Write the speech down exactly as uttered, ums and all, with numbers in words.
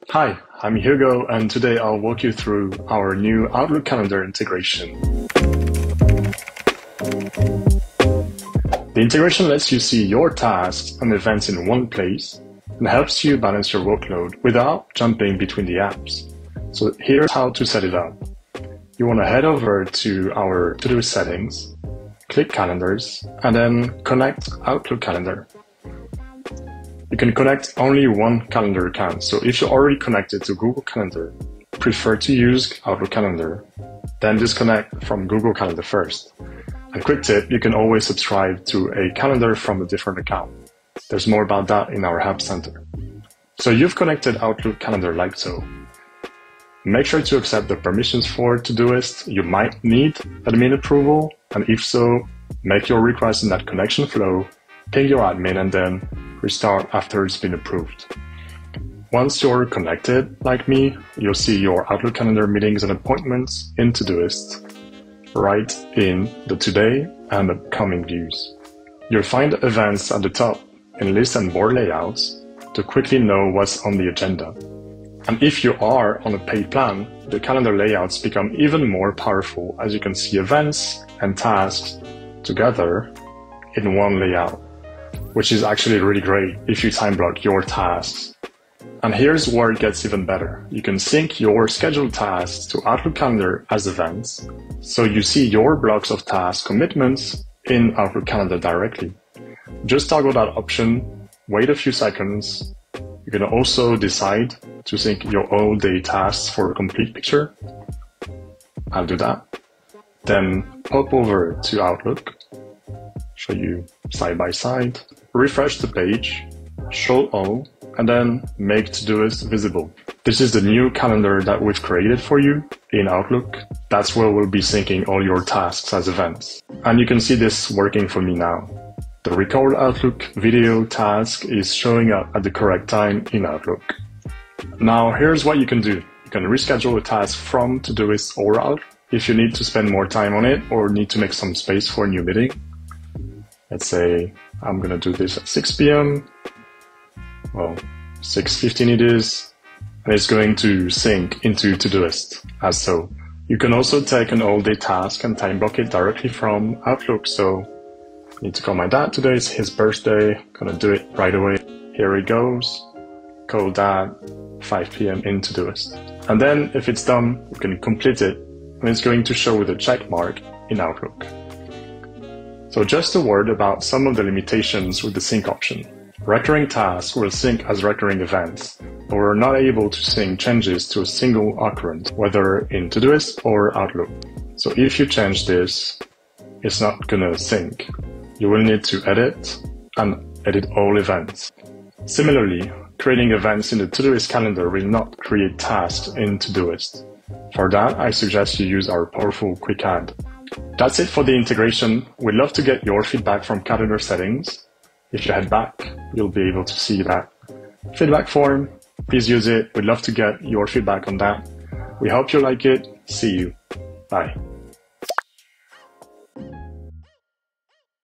Hi, I'm Hugo, and today I'll walk you through our new Outlook calendar integration. The integration lets you see your tasks and events in one place and helps you balance your workload without jumping between the apps. So here's how to set it up. You want to head over to our Todoist settings, click Calendars, and then connect Outlook Calendar. You can connect only one calendar account, so if you're already connected to Google Calendar, prefer to use Outlook Calendar, then disconnect from Google Calendar first. And quick tip, you can always subscribe to a calendar from a different account. There's more about that in our Help Center. So you've connected Outlook Calendar like so. Make sure to accept the permissions for Todoist. You might need admin approval, and if so, make your request in that connection flow, ping your admin, and then restart after it's been approved. Once you're connected, like me, you'll see your Outlook Calendar meetings and appointments in Todoist, right in the Today and Upcoming views. You'll find events at the top in list and board layouts to quickly know what's on the agenda. And if you are on a paid plan, the calendar layouts become even more powerful as you can see events and tasks together in one layout, which is actually really great if you time block your tasks. And here's where it gets even better. You can sync your scheduled tasks to Outlook Calendar as events, so you see your blocks of task commitments in Outlook Calendar directly. Just toggle that option, wait a few seconds. You can also decide to sync your all day tasks for a complete picture. I'll do that. Then pop over to Outlook, show you side by side, refresh the page, show all, and then make Todoist visible. This is the new calendar that we've created for you in Outlook. That's where we'll be syncing all your tasks as events. And you can see this working for me now. The record Outlook video task is showing up at the correct time in Outlook. Now here's what you can do. You can reschedule a task from Todoist or Outlook if you need to spend more time on it or need to make some space for a new meeting. Let's say I'm gonna do this at six p m Well, six fifteen it is, and it's going to sync into Todoist as so. You can also take an all-day task and time block it directly from Outlook. So I need to call my dad today, it's his birthday, gonna do it right away. Here it goes, call dad, five p m in Todoist. And then if it's done, you can complete it, and it's going to show with a check mark in Outlook. So just a word about some of the limitations with the sync option. Recurring tasks will sync as recurring events, but we're not able to sync changes to a single occurrence, whether in Todoist or Outlook. So if you change this, it's not gonna sync. You will need to edit and edit all events. Similarly, creating events in the Todoist calendar will not create tasks in Todoist. For that, I suggest you use our powerful Quick Add. That's it for the integration. We'd love to get your feedback from calendar settings. If you head back, you'll be able to see that feedback form. Please use it. We'd love to get your feedback on that. We hope you like it. See you. Bye.